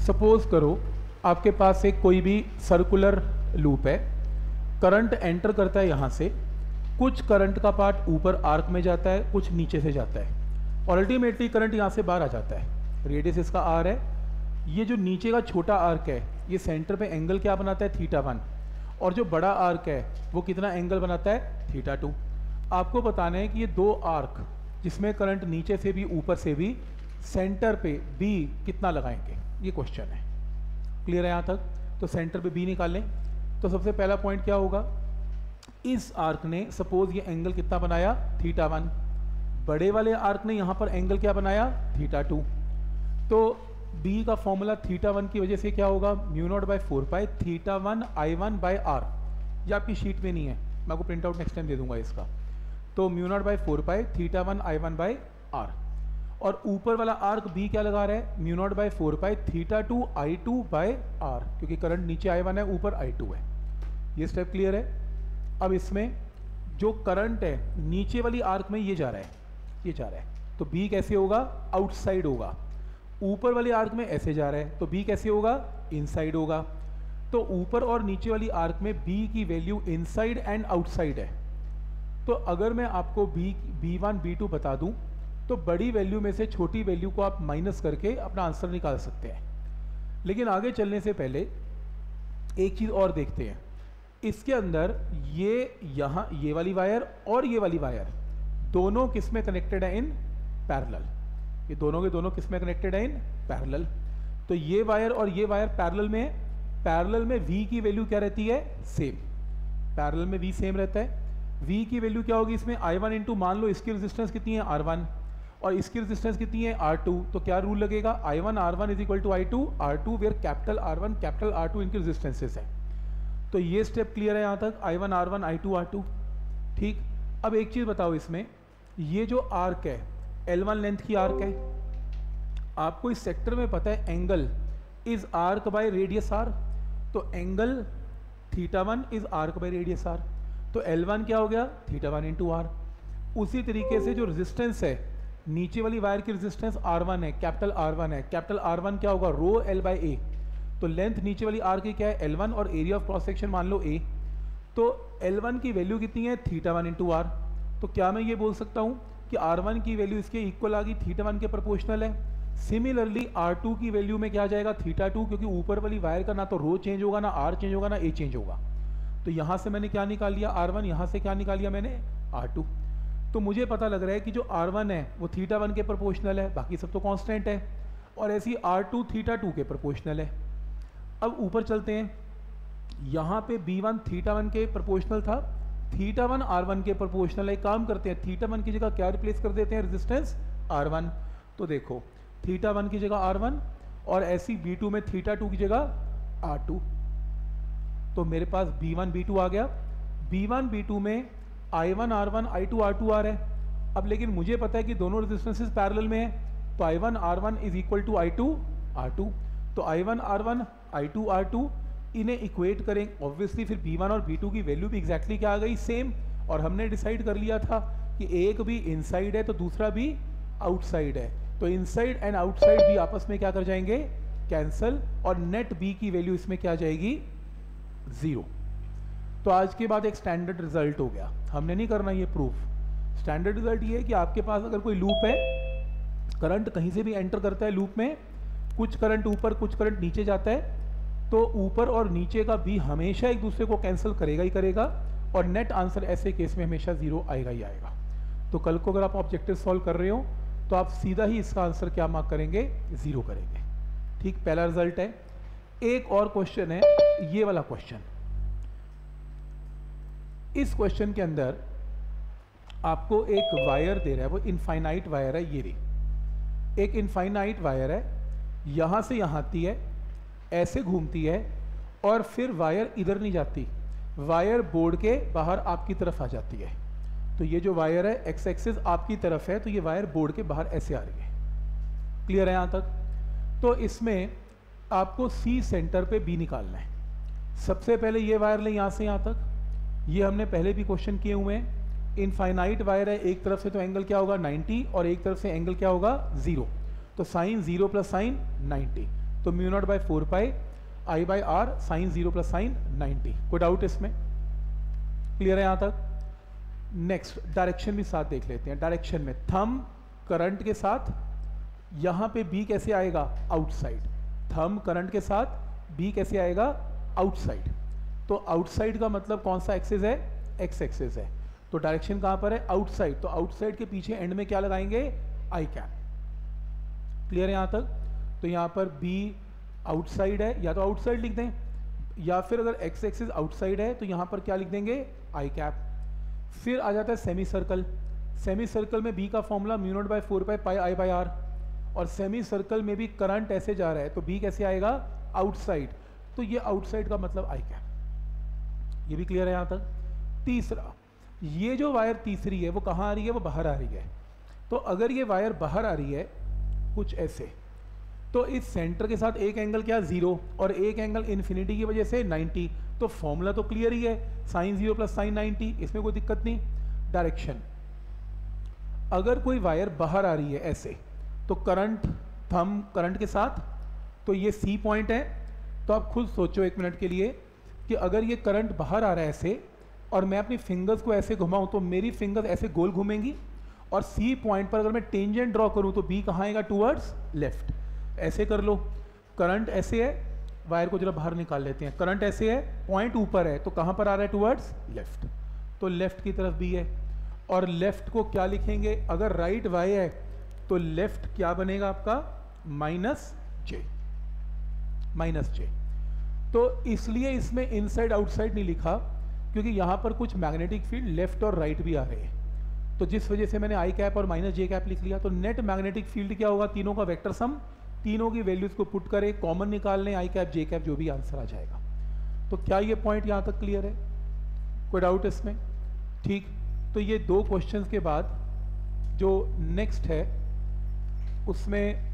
Suppose करो आपके पास एक कोई भी सर्कुलर लूप है, करंट एंटर करता है यहाँ से, कुछ करंट का पार्ट ऊपर आर्क में जाता है, कुछ नीचे से जाता है और अल्टीमेटली करंट यहाँ से बाहर आ जाता है। रेडियस इसका आर है। ये जो नीचे का छोटा आर्क है ये सेंटर पे एंगल क्या बनाता है, θ1, और जो बड़ा आर्क है वो कितना एंगल बनाता है, θ2। आपको बताना है कि ये दो आर्क जिसमें करंट नीचे से भी ऊपर से भी सेंटर पे B कितना लगाएंगे, ये क्वेश्चन है। क्लियर है यहाँ तक? तो सेंटर पे B निकाल लें। तो सबसे पहला पॉइंट क्या होगा, इस आर्क ने सपोज ये एंगल कितना बनाया, θ1, बड़े वाले आर्क ने यहाँ पर एंगल क्या बनाया, θ2। तो B का फॉर्मूला θ1 की वजह से क्या होगा, μ0/4π θ1 I1 बाय R। ये आपकी शीट में नहीं है, मैं आपको प्रिंट आउट नेक्स्ट टाइम दे दूंगा इसका। तो μ0/4π θ1 I1 बाय R, और ऊपर वाला आर्क B क्या लगा रहा है, μ0/4π θ2 I2 बाय R, क्योंकि करंट नीचे I1 है, ऊपर I2 है। ये स्टेप क्लियर है। अब इसमें जो करंट है नीचे वाली आर्क में ये जा रहा है, ये जा रहा है, तो B कैसे होगा, आउटसाइड होगा। ऊपर वाले आर्क में ऐसे जा रहा है तो B कैसे होगा, इनसाइड होगा। तो ऊपर और नीचे वाली आर्क में B की वैल्यू इनसाइड एंड आउटसाइड है। तो अगर मैं आपको B1 B2 बता दूं तो बड़ी वैल्यू में से छोटी वैल्यू को आप माइनस करके अपना आंसर निकाल सकते हैं। लेकिन आगे चलने से पहले एक चीज़ और देखते हैं। इसके अंदर यहाँ ये वाली वायर और ये वाली वायर दोनों किस में कनेक्टेड है, इन पैरेलल। ये दोनों के दोनों किस में कनेक्टेड है, इन पैरेलल। तो ये वायर और ये वायर पैरेलल में है। पैरेलल में V की वैल्यू क्या रहती है, सेम। पैरेलल में V सेम रहता है। V की वैल्यू क्या होगी इसमें, I1 इंटू, मान लो इसकी रेजिस्टेंस कितनी है, R1, और इसकी रेजिस्टेंस कितनी है, R2। तो क्या रूल लगेगा, I1 R1 is equal to I2 R2, where capital R1 capital R2 इनकी रेजिस्टेंसेस है। तो ये स्टेप क्लियर है यहाँ तक, I1 R1 I2 R2। ठीक। अब एक चीज़ बताओ, इसमें ये जो आर्क है L1 लेंथ की आर्क है, आपको इस सेक्टर में पता है angle is arc by radius R। तो angle θ1 is arc by radius R। तो L1 क्या हो गया, θ1 इंटू R। उसी तरीके से जो रेजिस्टेंस है, नीचे वाली वायर की रेजिस्टेंस R1 है, कैपिटल R1 है, कैपिटल R1 क्या होगा, रो L बाय A। तो लेंथ नीचे वाली आर की क्या है, L1, और एरिया ऑफ क्रॉस सेक्शन मान लो A। तो L1 की वैल्यू कितनी है, θ1 इंटू R। तो क्या मैं ये बोल सकता हूँ कि R1 की वैल्यू इसके इक्वल आ गई, θ1 के प्रोपोर्शनल है। सिमिलरली R2 की वैल्यू में क्या आ जाएगा, θ2, क्योंकि ऊपर वाली वायर का ना तो रो चेंज होगा, ना R चेंज होगा, ना A चेंज होगा। तो यहाँ से मैंने क्या निकाल लिया, R1, यहाँ से क्या निकाल लिया मैंने, R2। तो मुझे पता लग रहा है कि जो R1 है वो θ1 के प्रोपोर्शनल है, बाकी सब तो कांस्टेंट है, और ऐसी R2 θ2 के प्रोपोर्शनल है। अब ऊपर चलते हैं, यहाँ पे B1 θ1 के प्रोपोर्शनल था, θ1 R1 के प्रोपोर्शनल है। काम करते हैं, θ1 की जगह क्या रिप्लेस कर देते हैं, रेजिस्टेंस R1। तो देखो θ1 की जगह R1, और ऐसी B2 में θ2 की जगह R2। तो मेरे पास B1 B2 आ गया। B1 B2 में I1 R1 I2 R2 आ रहा है। अब लेकिन मुझे पता है कि दोनों रेजिस्टेंसेस पैरेलल में है, तो I1 R1 is equal to I2 R2। तो I1 R1 I2 R2 इन्हें इक्वेट करें, ऑब्वियसली फिर B1 और B2 की वैल्यू भी एग्जैक्टली क्या आ गई, सेम। और हमने डिसाइड कर लिया था कि एक भी इनसाइड है तो दूसरा भी आउटसाइड है। तो इनसाइड एंड आउटसाइड भी आपस में क्या कर जाएंगे, कैंसल, और नेट B की वैल्यू इसमें क्या आ जाएगी, 0। तो आज के बाद एक स्टैंडर्ड रिजल्ट हो गया। हमने नहीं करना ये प्रूफ। स्टैंडर्ड रिजल्ट ये है कि आपके पास अगर कोई लूप है, करंट कहीं से भी एंटर करता है लूप में, कुछ करंट ऊपर कुछ करंट नीचे जाता है, तो ऊपर और नीचे का B हमेशा एक दूसरे को कैंसिल करेगा ही करेगा, और नेट आंसर ऐसे केस में हमेशा 0 आएगा ही आएगा। तो कल को अगर आप ऑब्जेक्टिव सॉल्व कर रहे हो तो आप सीधा ही इसका आंसर क्या मार्क करेंगे, 0 करेंगे। ठीक, पहला रिजल्ट है। एक और क्वेश्चन है, ये वाला क्वेश्चन। इस क्वेश्चन के अंदर आपको एक वायर दे रहा है, वो इनफाइनाइट वायर है। ये रही एक इनफाइनाइट वायर है, यहाँ से यहाँ आती है, ऐसे घूमती है, और फिर वायर इधर नहीं जाती, वायर बोर्ड के बाहर आपकी तरफ आ जाती है। तो ये जो वायर है एक्स एक्सिस आपकी तरफ है, तो ये वायर बोर्ड के बाहर ऐसे आ रही है। क्लियर है यहाँ तक? तो इसमें आपको C सेंटर पे B निकालना है। सबसे पहले ये वायर लें यहाँ से यहाँ तक, ये हमने पहले भी क्वेश्चन किए हुए हैं। इनफाइनाइट वायर है, एक तरफ से तो एंगल क्या होगा 90, और एक तरफ से एंगल क्या होगा 0। तो साइन 0 प्लस साइन 90। तो mu naught by 4 pi I by R sine 0 plus sine 90। कोई डाउट इसमें? क्लियर है यहाँ तक? नेक्स्ट डायरेक्शन भी साथ देख लेते हैं। डायरेक्शन में थंब करंट के साथ यहाँ पे बी कैसे आएगा? आउटसाइड। थंब करंट के साथ बी कैसे आएगा? आउटसाइड। तो आउटसाइड का मतलब कौन सा एक्सिस है? एक्स एक्सिस है। तो डायरेक्शन कहाँ पर है? आउटसाइड। तो आउटसाइड के पीछे एंड में क्या लगाएंगे? आई कैप। क्लियर है यहाँ तक? तो यहाँ पर बी आउटसाइड है, या तो आउटसाइड लिख दें, या फिर अगर एक्स एक्सिस आउटसाइड है तो यहाँ पर क्या लिख देंगे? I cap. फिर आ जाता है सेमी सर्कल। सेमी सर्कल में बी का formula mu naught by 4 pi pi I by R, और सेमी सर्कल में भी करंट ऐसे जा रहा है तो बी कैसे आएगा? आउटसाइड। तो ये आउटसाइड का मतलब आई कैप। ये भी क्लियर है यहाँ तक? तीसरा, ये जो वायर तीसरी है वो कहाँ आ रही है? वो बाहर आ रही है। तो अगर ये वायर बाहर आ रही है कुछ ऐसे, तो इस सेंटर के साथ एक एंगल क्या? 0, और एक एंगल इन्फिनिटी की वजह से 90। तो फॉर्मूला तो क्लियर ही है, साइन 0 प्लस साइन 90, इसमें कोई दिक्कत नहीं। डायरेक्शन, अगर कोई वायर बाहर आ रही है ऐसे, तो करंट थंब करंट के साथ, तो ये सी पॉइंट है। तो आप खुद सोचो एक मिनट के लिए कि अगर ये करंट बाहर आ रहा है ऐसे, और मैं अपनी फिंगर्स को ऐसे घुमाऊं तो मेरी फिंगर्स ऐसे गोल घूमेंगी, और सी पॉइंट पर अगर मैं टेंजेंट ड्रॉ करूं तो बी कहाँ आएगा? Towards left. ऐसे कर लो। करंट ऐसे है, वायर को जरा बाहर निकाल लेते हैं। करंट ऐसे है, पॉइंट ऊपर है, तो कहाँ पर आ रहा है? Towards left. तो लेफ्ट की तरफ बी है, और लेफ्ट को क्या लिखेंगे? अगर राइट वाई है तो लेफ्ट क्या बनेगा आपका? Minus J. Minus J. तो इसलिए इसमें इनसाइड आउटसाइड नहीं लिखा, क्योंकि यहाँ पर कुछ मैग्नेटिक फील्ड लेफ्ट और राइट भी आ रहे हैं, तो जिस वजह से मैंने आई कैप और माइनस जे कैप लिख लिया। तो नेट मैग्नेटिक फील्ड क्या होगा? तीनों का वेक्टर सम, तीनों की वैल्यूज को पुट करें, कॉमन निकाल लें, आई कैप जे कैप, जो भी आंसर आ जाएगा। तो क्या ये पॉइंट यहाँ तक क्लियर है? कोई डाउट इसमें? ठीक। तो ये दो क्वेश्चंस के बाद जो नेक्स्ट है उसमें